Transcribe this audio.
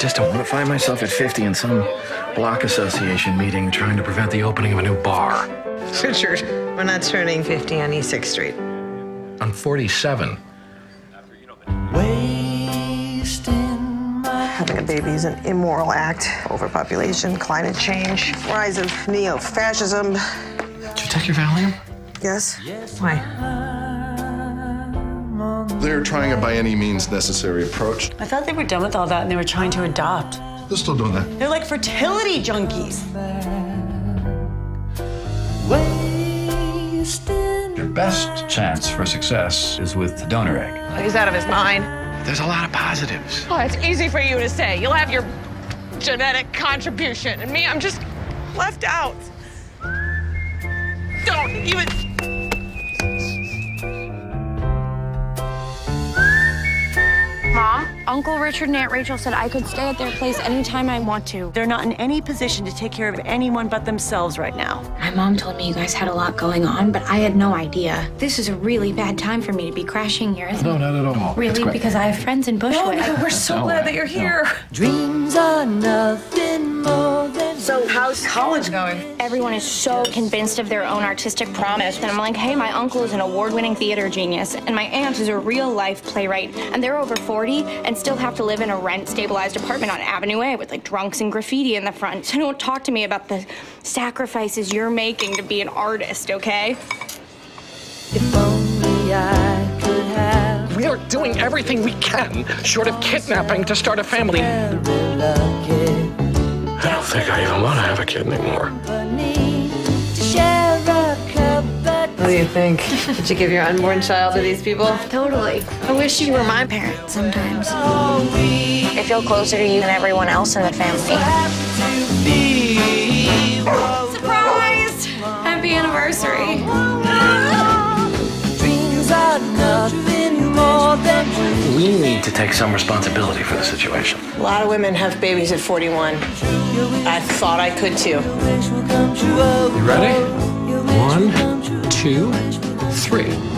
just don't want to find myself at 50 in some block association meeting trying to prevent the opening of a new bar. Richard, we're not turning 50 on East 6th Street. I'm 47. Having a baby is an immoral act. Overpopulation, climate change, rise of neo-fascism. Did you take your Valium? Yes? Why? They're trying a by any means necessary approach. I thought they were done with all that and they were trying to adopt. They're still doing that. They're like fertility junkies. Your best chance for success is with the donor egg. He's out of his mind. There's a lot of positives. Oh, it's easy for you to say. You'll have your genetic contribution. And me, I'm just left out. Don't even... Mom, Uncle Richard and Aunt Rachel said I could stay at their place anytime I want to. They're not in any position to take care of anyone but themselves right now. My mom told me you guys had a lot going on, but I had no idea. This is a really bad time for me to be crashing here, isn't it? No, not at all. Really? Because I have friends in Bushwick. No, we're so glad that you're here. Dreams are nothing more than... So how's college going? Everyone is so convinced of their own artistic promise. And I'm like, hey, my uncle is an award-winning theater genius, and my aunt is a real-life playwright, and they're over 40 and still have to live in a rent-stabilized apartment on Avenue A with, like, drunks and graffiti in the front. So don't talk to me about the sacrifices you're making to be an artist, okay? If only I could have... We are doing everything we can, short of kidnapping, to start a family. I don't think I even want to have a kid anymore. What do you think? Did you give your unborn child to these people? Totally. I wish you were my parent sometimes. I feel closer to you than everyone else in the family. Surprise! Happy anniversary. Dreams are nothing more than... We need to take some responsibility for the situation. A lot of women have babies at 41. I thought I could too. You ready? 1, 2, 3.